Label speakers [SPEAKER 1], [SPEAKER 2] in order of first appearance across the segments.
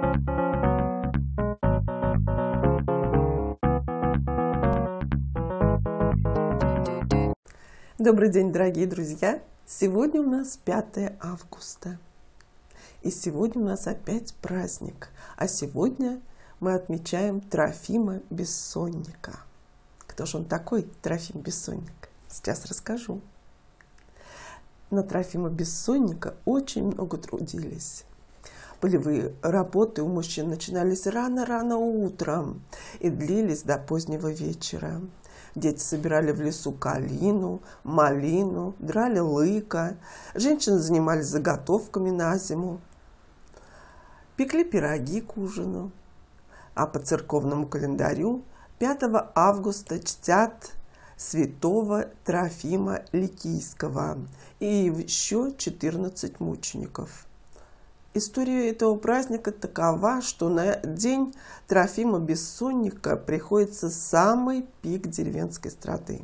[SPEAKER 1] Добрый день, дорогие друзья! Сегодня у нас 5 августа. И сегодня у нас опять праздник. А сегодня мы отмечаем Трофима Бессонника. Кто же он такой, Трофим Бессонник? Сейчас расскажу. На Трофима Бессонника очень много трудились. Полевые работы у мужчин начинались рано-рано утром и длились до позднего вечера. Дети собирали в лесу калину, малину, драли лыка. Женщины занимались заготовками на зиму. Пекли пироги к ужину. А по церковному календарю 5 августа чтят святого Трофима Ликийского и еще 14 мучеников. История этого праздника такова, что на день Трофима Бессонника приходится самый пик деревенской страды.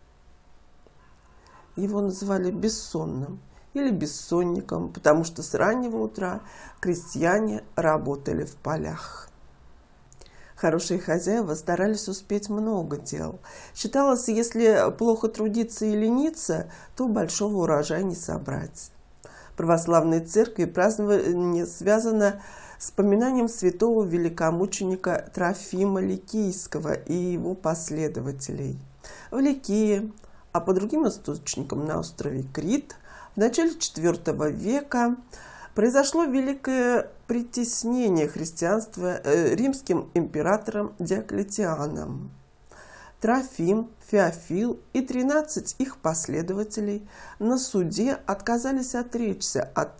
[SPEAKER 1] Его называли бессонным или бессонником, потому что с раннего утра крестьяне работали в полях. Хорошие хозяева старались успеть много дел. Считалось, если плохо трудиться и лениться, то большого урожая не собрать. В православной церкви празднование связано с поминанием святого великомученика Трофима Ликийского и его последователей. В Ликии, а по другим источникам на острове Крит, в начале IV века произошло великое притеснение христианства римским императором Диоклетианом. Трофим, Феофил и 13 их последователей на суде отказались отречься от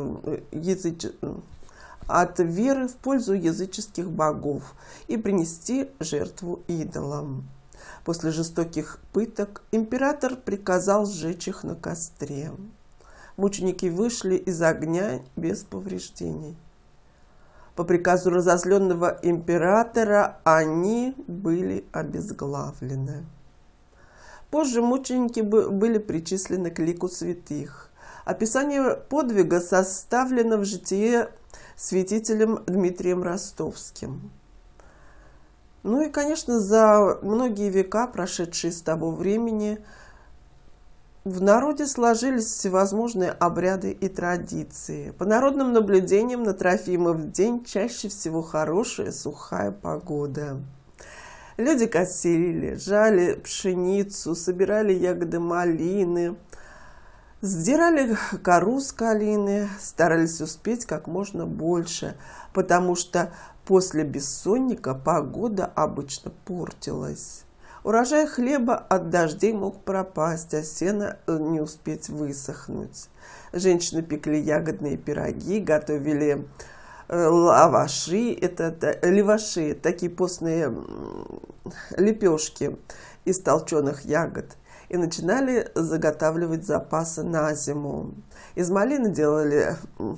[SPEAKER 1] веры в пользу языческих богов и принести жертву идолам. После жестоких пыток император приказал сжечь их на костре. Мученики вышли из огня без повреждений. По приказу разозленного императора они были обезглавлены. Позже мученики были причислены к лику святых. Описание подвига составлено в житие святителем Дмитрием Ростовским. Ну и, конечно, за многие века, прошедшие с того времени, в народе сложились всевозможные обряды и традиции. По народным наблюдениям на Трофимов день чаще всего хорошая сухая погода. Люди косили, жали пшеницу, собирали ягоды малины, сдирали кору с калины, старались успеть как можно больше, потому что после бессонника погода обычно портилась. Урожай хлеба от дождей мог пропасть, а сено не успеть высохнуть. Женщины пекли ягодные пироги, готовили лаваши, леваши, такие постные лепешки из толченых ягод, и начинали заготавливать запасы на зиму. Из малины делали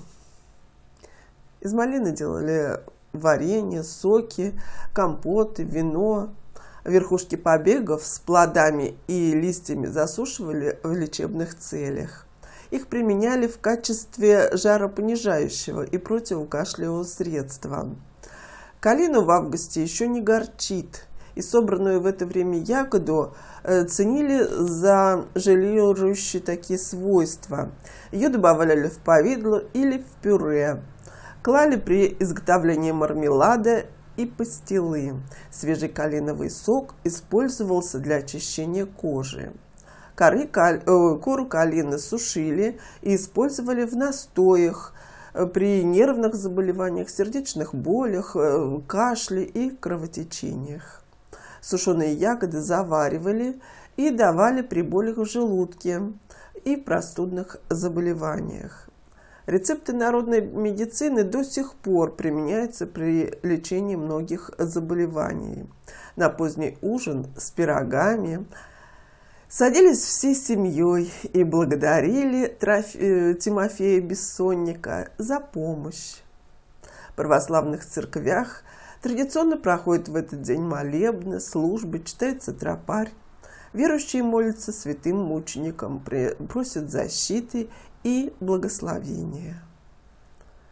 [SPEAKER 1] варенье, соки, компоты, вино. Верхушки побегов с плодами и листьями засушивали в лечебных целях. Их применяли в качестве жаропонижающего и противокашлевого средства. Калину в августе еще не горчит, и собранную в это время ягоду ценили за желирующие такие свойства. Ее добавляли в повидло или в пюре. Клали при изготовлении мармелада и пастилы. Свежий калиновый сок использовался для очищения кожи. Кору калины сушили и использовали в настоях при нервных заболеваниях, сердечных болях, кашле и кровотечениях. Сушеные ягоды заваривали и давали при болях в желудке и простудных заболеваниях. Рецепты народной медицины до сих пор применяются при лечении многих заболеваний. На поздний ужин с пирогами садились всей семьей и благодарили Тимофея Бессонника за помощь. В православных церквях традиционно проходят в этот день молебны, службы, читается тропарь. Верующие молятся святым мученикам, просят защиты и благословения.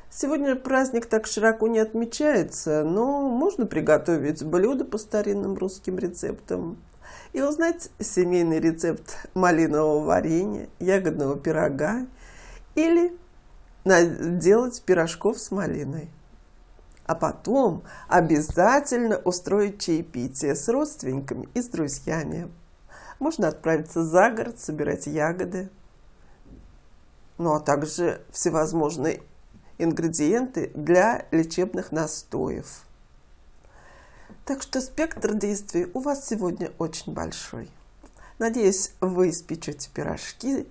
[SPEAKER 1] Сегодня праздник так широко не отмечается, но можно приготовить блюдо по старинным русским рецептам и узнать семейный рецепт малинового варенья, ягодного пирога или делать пирожков с малиной. А потом обязательно устроить чаепитие с родственниками и с друзьями. Можно отправиться за город, собирать ягоды, ну а также всевозможные ингредиенты для лечебных настоев. Так что спектр действий у вас сегодня очень большой. Надеюсь, вы испечете пирожки,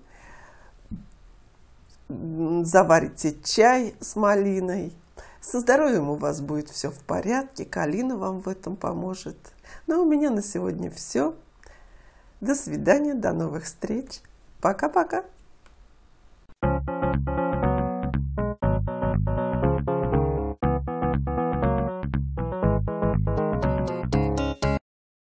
[SPEAKER 1] заварите чай с малиной. Со здоровьем у вас будет все в порядке, калина вам в этом поможет. Ну а у меня на сегодня все. До свидания, до новых встреч. Пока-пока.